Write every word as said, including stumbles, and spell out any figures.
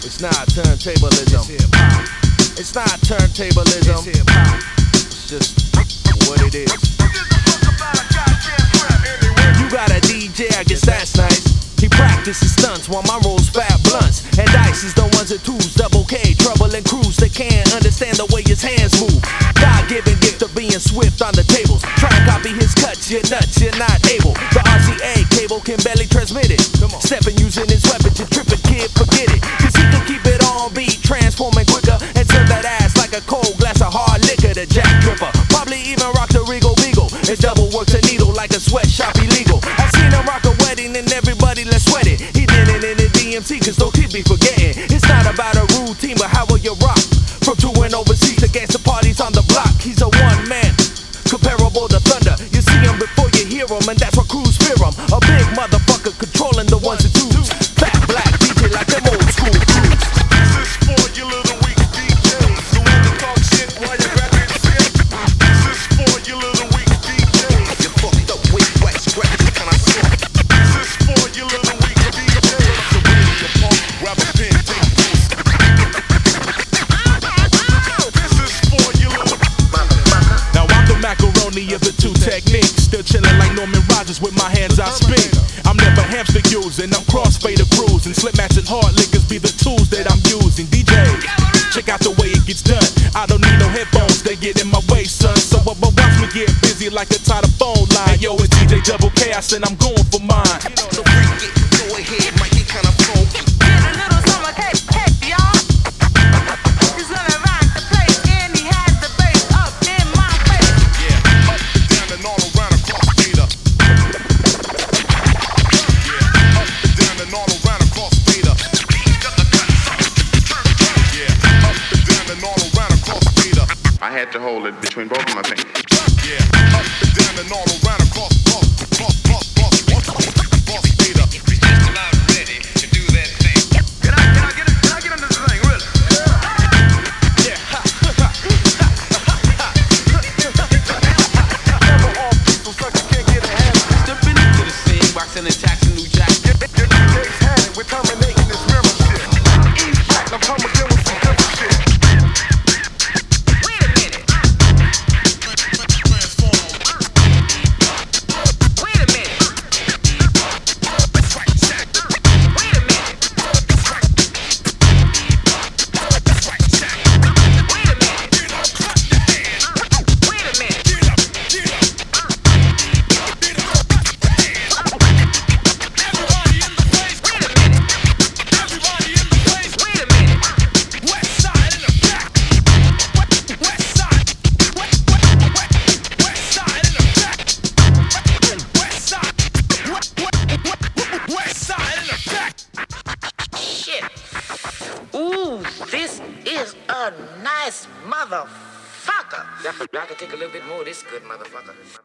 It's not turntablism. It's not turntablism. It's just what it is. You got a D J, I guess that's nice. He practices stunts while my rolls fat blunts. And dice is the ones and twos, double K, trouble and cruise. They can't understand the way his hands move. God-given gift of being swift on the tables. Try and copy his cuts, you're nuts, you're not able. The R C A cable can barely transmit it. Stepping using his weapon, you tripping, kid, forget it. Cause he can keep it on beat, transforming quicker. And serve that ass like a cold glass of hard liquor. The Jack Tripper, probably even rock the Regal Beagle. His double works a needle like a sweatshop illegal. I seen him rock a wedding and everybody let's sweat it. He did it in the D M C cause don't keep me forgetting. It's not about a routine but how will you rock. From touring overseas to gangster parties on the block. He's a one man, comparable to thunder. You see him before you hear him and that's why crews fear him. A big motherfucker controlling the ones and twos. Fat black D J like them old school crews. This is for you little weak D Js, the one that talk shit while you're rapping shit. This is for you little weak D Js. You fucked up with wax, scratch, can I see? This is for you little weak D Js. The radio punk, grab a pen, take notes. This is for you little. Now I'm the macaroni of the two techniques. Still chillin' like Norman Rogers with my hands I spin. I'm never hamster using, I'm crossfader cruising. Slip matching hard liquors be the tools that I'm using. D J, check out the way it gets done. I don't need no headphones, they get in my way, son. So uh, watch me get busy like a tied phone line. Yo, it's D J Double K, I said I'm going for mine. You know the freak it, go ahead, might get kinda funky. Get a little summer cake, cake, y'all. He's gonna rock the place, and he has the bass up in my face. Yeah, up and down and all around across Beta. Yeah, up and down and all around across Beta. Yeah, up and down and all around across Beta. I had to hold it between both of my fingers. Yeah, up and down and all around across, across, across, across, across, across Beta. We just about ready to do that thing. Can I, can I get it? Can I get into this thing, really? Yeah. Never off people, suckers can't get a hand. Stepping into the scene, boxing and taxing new jack. Your days had it, we're terminating this memory shit. Ease back, I'm coming again with some different shit. Wait a minute. Wait a minute. Wait a minute. Wait a minute. Wait a minute. Wait a minute. West side in the back. West side. West side in the back. West side. West side in the back. Shit. Ooh, this is a nice motherfucker. I could take a little bit more of this good motherfucker.